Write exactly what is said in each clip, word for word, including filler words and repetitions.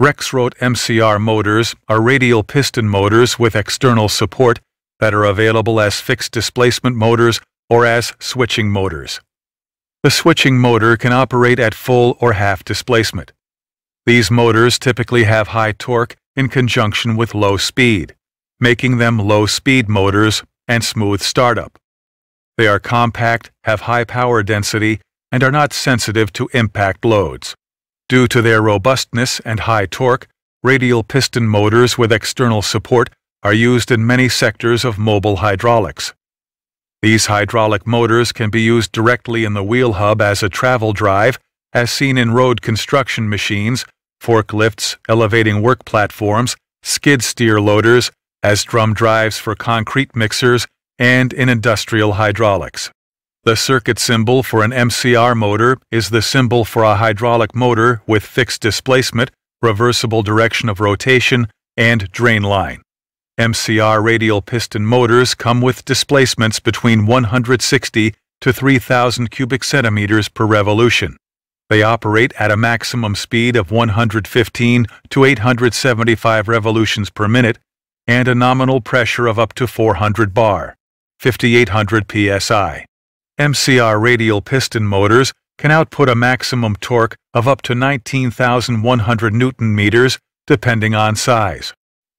Rexroth M C R motors are radial piston motors with external support that are available as fixed displacement motors or as switching motors. The switching motor can operate at full or half displacement. These motors typically have high torque in conjunction with low speed, making them low-speed motors and smooth startup. They are compact, have high power density, and are not sensitive to impact loads. Due to their robustness and high torque, radial piston motors with external support are used in many sectors of mobile hydraulics. These hydraulic motors can be used directly in the wheel hub as a travel drive, as seen in road construction machines, forklifts, elevating work platforms, skid steer loaders, as drum drives for concrete mixers, and in industrial hydraulics. The circuit symbol for an M C R motor is the symbol for a hydraulic motor with fixed displacement, reversible direction of rotation, and drain line. M C R radial piston motors come with displacements between one hundred sixty to three thousand cubic centimeters per revolution. They operate at a maximum speed of one hundred fifteen to eight hundred seventy-five revolutions per minute and a nominal pressure of up to four hundred bar, fifty-eight hundred P S I. M C R radial piston motors can output a maximum torque of up to nineteen thousand one hundred newton meters, depending on size.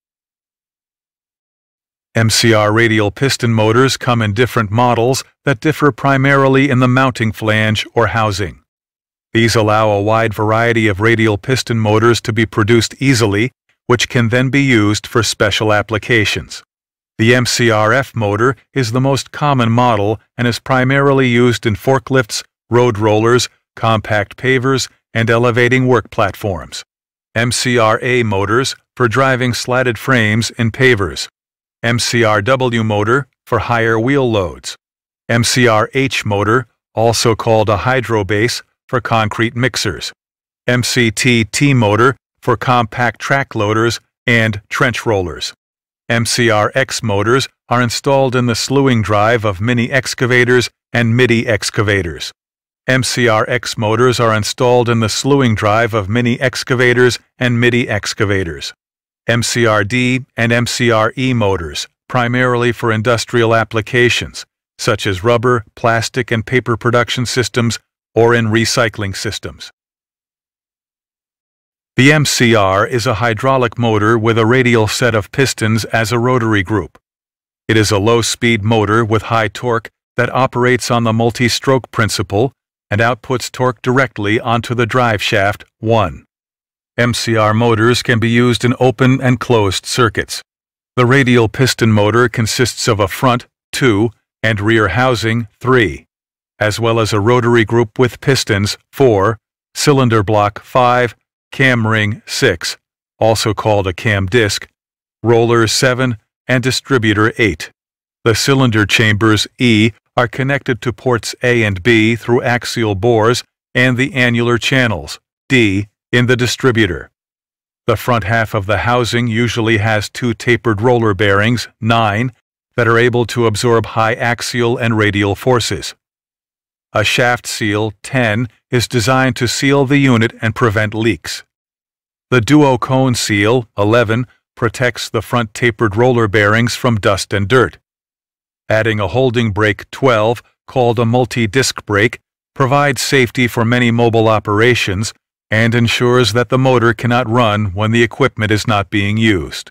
M C R radial piston motors come in different models that differ primarily in the mounting flange or housing. These allow a wide variety of radial piston motors to be produced easily, which can then be used for special applications. The M C R F motor is the most common model and is primarily used in forklifts, road rollers, compact pavers, and elevating work platforms. M C R A motors for driving slatted frames in pavers. M C R W motor for higher wheel loads. M C R H motor, also called a hydro base, for concrete mixers. M C T T motor for compact track loaders and trench rollers. M C R X motors are installed in the slewing drive of mini excavators and midi excavators. M C R X motors are installed in the slewing drive of mini excavators and midi excavators. M C R D and M C R E motors, primarily for industrial applications, such as rubber, plastic, and paper production systems, or in recycling systems. The M C R is a hydraulic motor with a radial set of pistons as a rotary group. It is a low-speed motor with high torque that operates on the multi-stroke principle and outputs torque directly onto the drive shaft one. M C R motors can be used in open and closed circuits. The radial piston motor consists of a front, two, and rear housing, three, as well as a rotary group with pistons, four, cylinder block, five, cam ring, six, also called a cam disc, roller, seven, and distributor, eight. The cylinder chambers, E, are connected to ports A and B through axial bores and the annular channels, D, in the distributor. The front half of the housing usually has two tapered roller bearings, nine, that are able to absorb high axial and radial forces. A shaft seal, ten, is designed to seal the unit and prevent leaks. The duo-cone seal, eleven, protects the front tapered roller bearings from dust and dirt. Adding a holding brake, twelve, called a multi-disc brake, provides safety for many mobile operations and ensures that the motor cannot run when the equipment is not being used.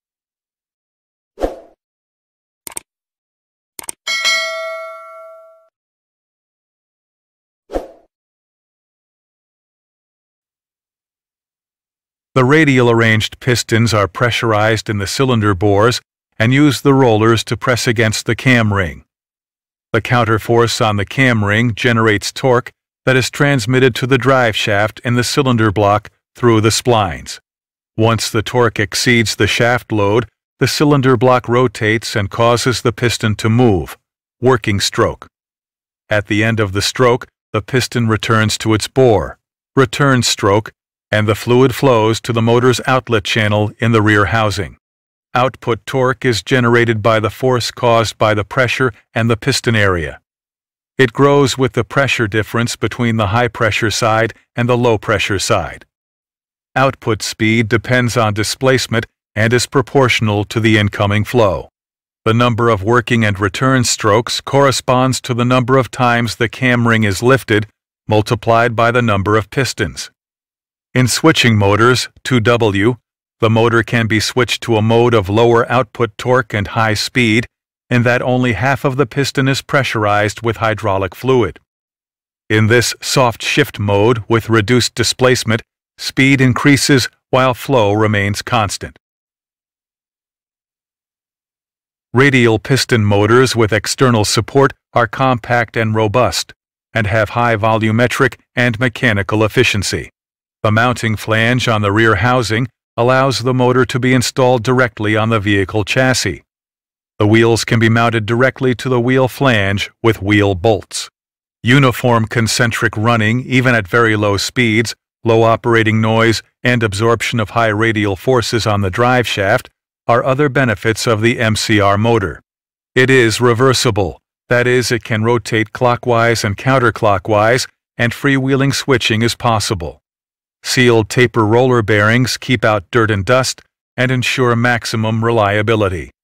The radial arranged pistons are pressurized in the cylinder bores and use the rollers to press against the cam ring. The counterforce on the cam ring generates torque that is transmitted to the drive shaft in the cylinder block through the splines. Once the torque exceeds the shaft load, the cylinder block rotates and causes the piston to move, working stroke. At the end of the stroke, the piston returns to its bore, return stroke, and the fluid flows to the motor's outlet channel in the rear housing. Output torque is generated by the force caused by the pressure and the piston area. It grows with the pressure difference between the high-pressure side and the low-pressure side. output speed depends on displacement and is proportional to the incoming flow. The number of working and return strokes corresponds to the number of times the cam ring is lifted multiplied by the number of pistons. In switching motors, two W, the motor can be switched to a mode of lower output torque and high speed, in that only half of the piston is pressurized with hydraulic fluid. In this soft shift mode with reduced displacement, speed increases while flow remains constant. Radial piston motors with external support are compact and robust, and have high volumetric and mechanical efficiency. The mounting flange on the rear housing allows the motor to be installed directly on the vehicle chassis. The wheels can be mounted directly to the wheel flange with wheel bolts. Uniform concentric running, even at very low speeds, low operating noise, and absorption of high radial forces on the drive shaft are other benefits of the M C R motor. It is reversible, that is, it can rotate clockwise and counterclockwise, and freewheeling switching is possible. Sealed taper roller bearings keep out dirt and dust and ensure maximum reliability.